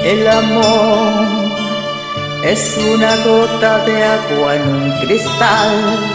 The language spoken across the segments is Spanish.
El amor es una gota de agua en un cristal,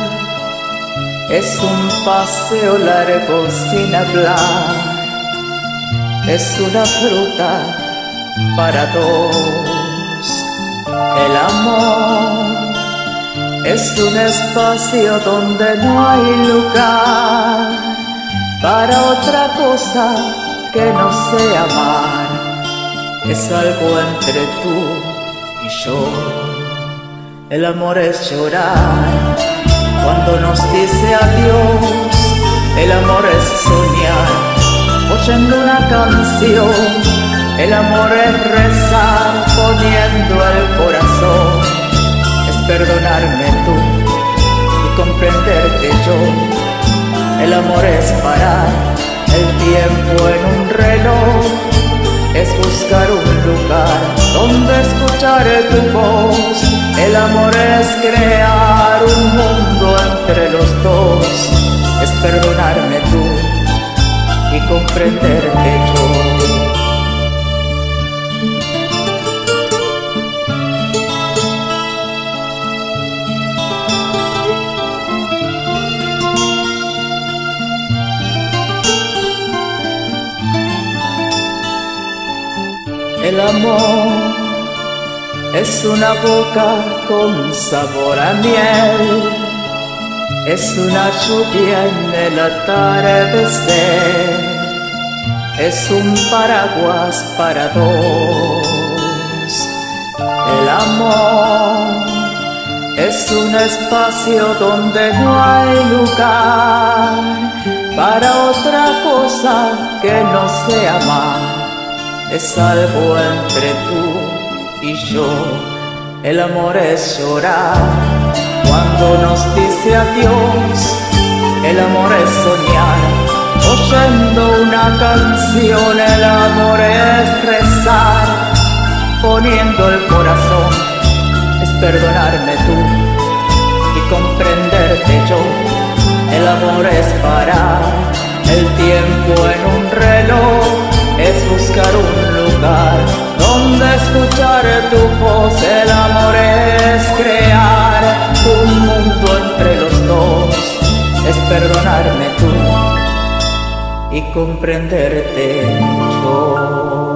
es un paseo largo sin hablar, es una fruta para dos. El amor es un espacio donde no hay lugar para otra cosa que no sea amar. Es algo entre tú y yo. El amor es llorar cuando nos dice adiós. El amor es soñar oyendo una canción. El amor es rezar poniendo el corazón. Es perdonarme tú y comprenderte yo. El amor es parar el tiempo en un reloj. Es buscar un lugar donde escuchar tu voz. El amor es crear un mundo entre los dos. Es perdonarme tú y comprenderte yo. El amor es una boca con sabor a miel, es una lluvia en el atardecer, es un paraguas para dos. El amor es un espacio donde no hay lugar para otra cosa que no sea amar. Es algo entre tú y yo. El amor es llorar cuando nos dice adiós. El amor es soñar oyendo una canción. El amor es rezar poniendo el corazón. Es perdonarme tú y comprenderte yo. El amor es parar el tiempo en un reloj. Es buscar un lugar donde escuchar tu voz. El amor es crear un mundo entre los dos. Es perdonarme tú y comprenderte yo.